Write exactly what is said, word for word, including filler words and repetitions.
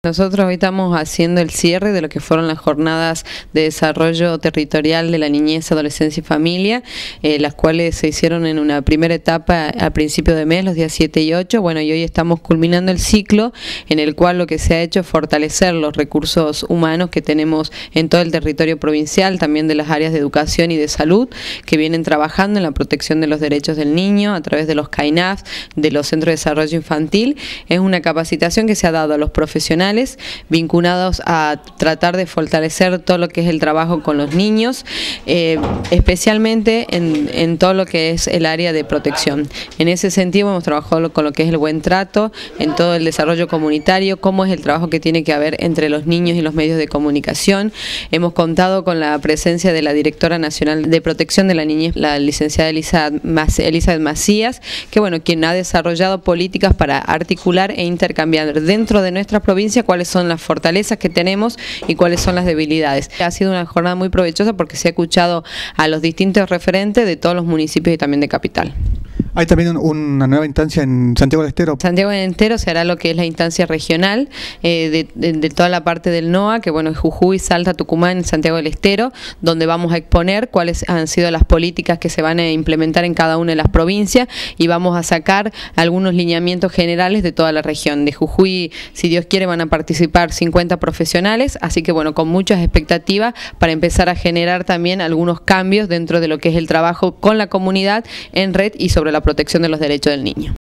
Nosotros hoy estamos haciendo el cierre de lo que fueron las jornadas de desarrollo territorial de la niñez, adolescencia y familia, eh, las cuales se hicieron en una primera etapa al principio de mes, los días siete y ocho. Bueno, y hoy estamos culminando el ciclo en el cual lo que se ha hecho es fortalecer los recursos humanos que tenemos en todo el territorio provincial, también de las áreas de educación y de salud, que vienen trabajando en la protección de los derechos del niño a través de los C A I N A F, de los Centros de Desarrollo Infantil. Es una capacitación que se ha dado a los profesionales vinculados a tratar de fortalecer todo lo que es el trabajo con los niños, eh, especialmente en, en todo lo que es el área de protección. En ese sentido hemos trabajado con lo que es el buen trato, en todo el desarrollo comunitario, cómo es el trabajo que tiene que haber entre los niños y los medios de comunicación. Hemos contado con la presencia de la Directora Nacional de Protección de la Niñez, la licenciada Elizabeth Macías, que bueno, quien ha desarrollado políticas para articular e intercambiar dentro de nuestra provincia cuáles son las fortalezas que tenemos y cuáles son las debilidades. Ha sido una jornada muy provechosa porque se ha escuchado a los distintos referentes de todos los municipios y también de Capital. Hay también una nueva instancia en Santiago del Estero. Santiago del Estero será lo que es la instancia regional eh, de, de, de toda la parte del N O A, que bueno, es Jujuy, Salta, Tucumán, Santiago del Estero, donde vamos a exponer cuáles han sido las políticas que se van a implementar en cada una de las provincias y vamos a sacar algunos lineamientos generales de toda la región. De Jujuy, si Dios quiere, van a participar cincuenta profesionales, así que bueno, con muchas expectativas para empezar a generar también algunos cambios dentro de lo que es el trabajo con la comunidad en red y sobre la protección de los derechos del niño.